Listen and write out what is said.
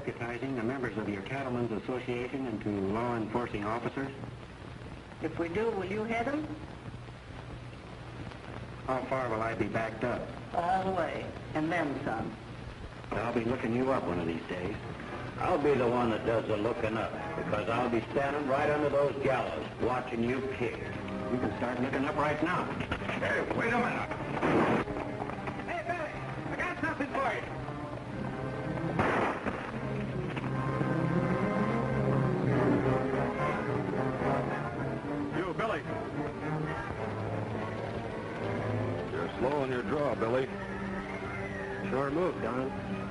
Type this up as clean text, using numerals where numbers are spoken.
deputizing the members of your Cattlemen's Association into law enforcing officers? If we do, will you head them? How far will I be backed up? All the way, and then some. I'll be looking you up one of these days. I'll be the one that does the looking up, because I'll be standing right under those gallows, watching you kick. You can start looking up right now. Hey, wait a minute. Hey, Billy, I got something for you. You, Billy. You're slow on your draw, Billy. Sure move, Don.